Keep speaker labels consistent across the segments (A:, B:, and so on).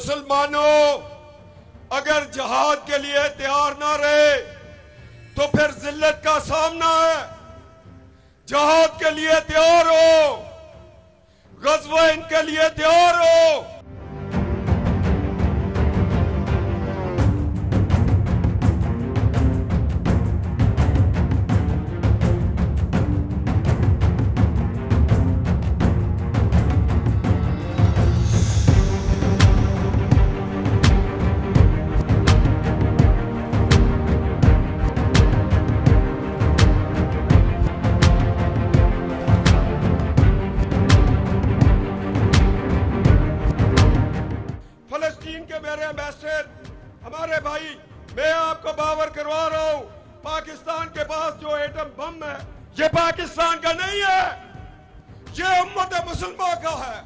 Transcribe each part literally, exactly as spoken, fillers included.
A: मुसलमानों, अगर जिहाद के लिए तैयार ना रहे तो फिर जिल्लत का सामना है। जिहाद के लिए तैयार हो, ग़ज़वा-ए-हिंद के लिए तैयार हो। मेरे एम्बेसडर, हमारे भाई, मैं आपको बावर करवा रहा हूं, पाकिस्तान के पास जो एटम बम है ये पाकिस्तान का नहीं है, ये उम्मत मुसलमान का है।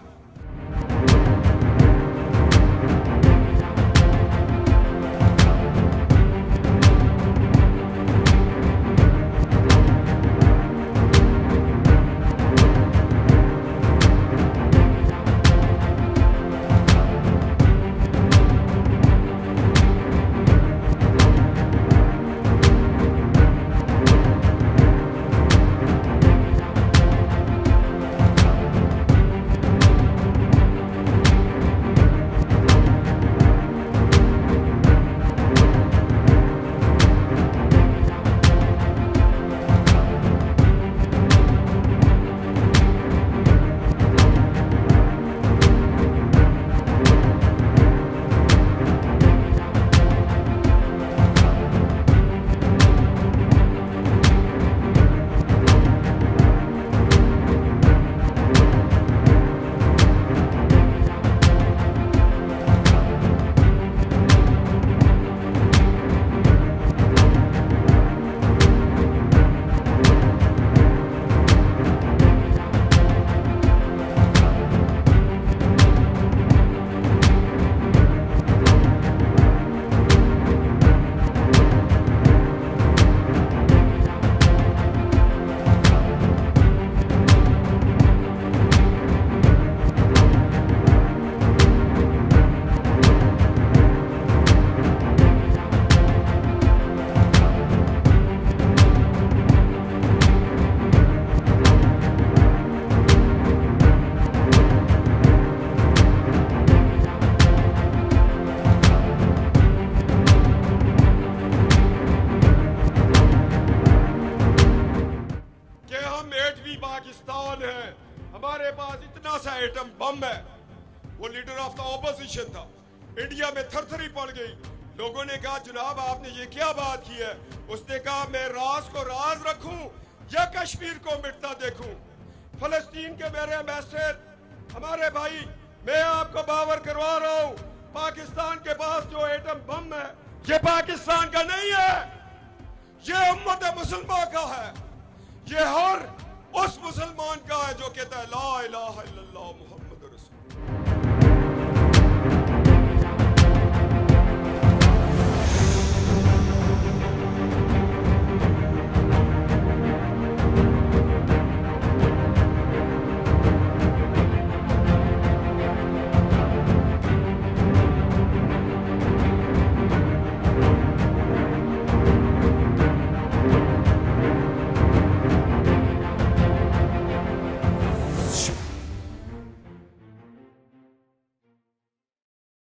A: पाकिस्तान है, हमारे पास इतना सा एटम बम है। वो लीडर ऑफ द ऑपोजिशन था, इंडिया में थरथरी पड़ गई। लोगों ने कहा जनाब आपने ये क्या बात की है? उसने कहा मैं राज को राज रखूं या कश्मीर को मिटता देखूं। फलस्तीन के मेरे एम्बेसडर, हमारे भाई, मैं आपको बावर करवा रहा हूं, पाकिस्तान के पास जो एटम बम है ये पाकिस्तान का नहीं है, ये उम्मत मुसलमान का है। ये हर उस मुसलमान का है जो कहता है ला इलाहा इल्लल्लाह।